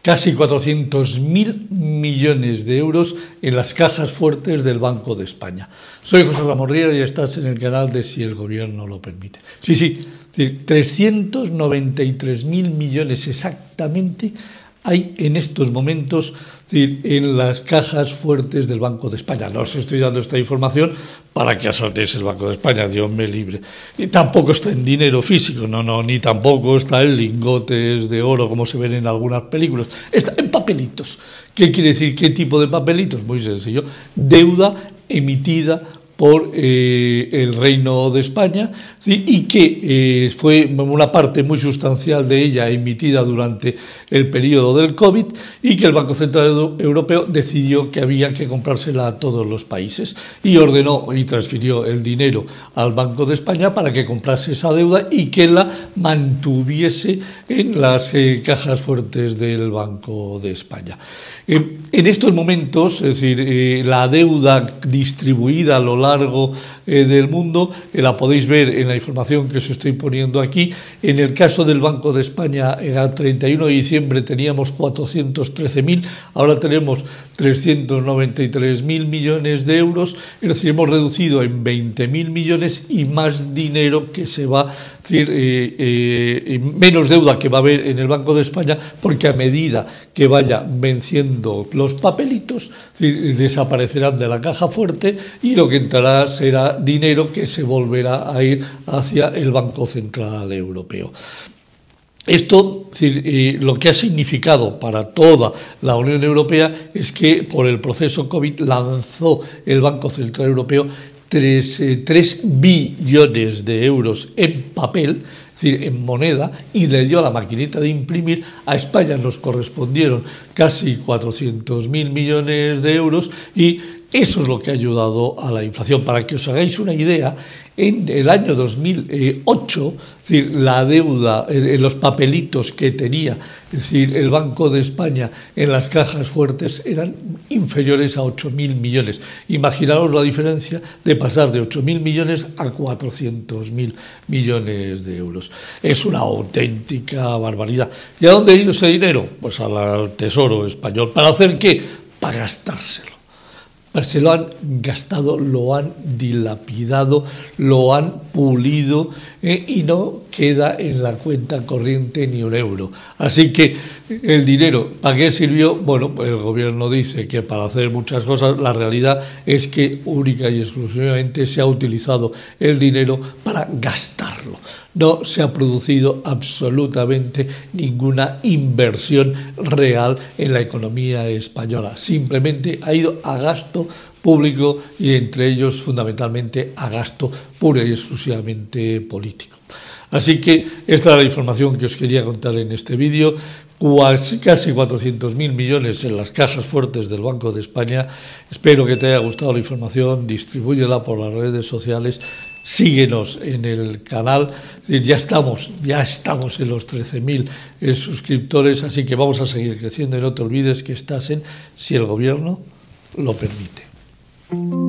casi 400.000 millones de euros en las cajas fuertes del Banco de España. Soy José Ramón Riera y estás en el canal de Si el Gobierno lo permite. Sí, 393.000 millones exactamente hay en estos momentos en las cajas fuertes del Banco de España. No os estoy dando esta información para que asaltéis el Banco de España, Dios me libre. Y tampoco está en dinero físico, ni tampoco está en lingotes de oro, como se ven en algunas películas. Está en papelitos. ¿Qué quiere decir? ¿Qué tipo de papelitos? Muy sencillo. Deuda emitida por el Reino de España, ¿sí? Y que fue una parte muy sustancial de ella emitida durante el periodo del COVID y que el Banco Central Europeo decidió que había que comprársela a todos los países y ordenó y transfirió el dinero al Banco de España para que comprase esa deuda y que la mantuviese en las cajas fuertes del Banco de España. En estos momentos, es decir, la deuda distribuida a lo largo del mundo, la podéis ver en la información que os estoy poniendo aquí. En el caso del Banco de España, el 31 de diciembre teníamos 413.000, ahora tenemos 393.000 millones de euros, es decir, hemos reducido en 20.000 millones y más dinero que se va, es decir, menos deuda que va a haber en el Banco de España, porque a medida que vaya venciendo los papelitos, es decir, desaparecerán de la caja fuerte y lo que entrará será dinero que se volverá a ir hacia el Banco Central Europeo. Esto, es decir, lo que ha significado para toda la Unión Europea es que por el proceso COVID lanzó el Banco Central Europeo 3 billones de euros en papel, es decir, en moneda, y le dio a la maquinita de imprimir. A España nos correspondieron casi 400.000 millones de euros y eso es lo que ha ayudado a la inflación. Para que os hagáis una idea, en el año 2008, es decir, la deuda, los papelitos que tenía, es decir, el Banco de España en las cajas fuertes eran inferiores a 8.000 millones. Imaginaos la diferencia de pasar de 8.000 millones a 400.000 millones de euros. Es una auténtica barbaridad. ¿Y a dónde ha ido ese dinero? Pues al Tesoro español. ¿Para hacer qué? Para gastárselo. Se lo han gastado, lo han dilapidado, lo han pulido y no queda en la cuenta corriente ni un euro. Así que el dinero, ¿para qué sirvió? Bueno, pues el gobierno dice que para hacer muchas cosas. La realidad es que única y exclusivamente se ha utilizado el dinero para gastarlo. No se ha producido absolutamente ninguna inversión real en la economía española. Simplemente ha ido a gasto público y entre ellos fundamentalmente a gasto puro y exclusivamente político. Así que esta es la información que os quería contar en este vídeo. Casi 400.000 millones en las cajas fuertes del Banco de España. Espero que te haya gustado la información, distribúyela por las redes sociales, síguenos en el canal. Ya estamos en los 13.000 suscriptores, así que vamos a seguir creciendo y no te olvides que estás en Si el Gobierno lo permite.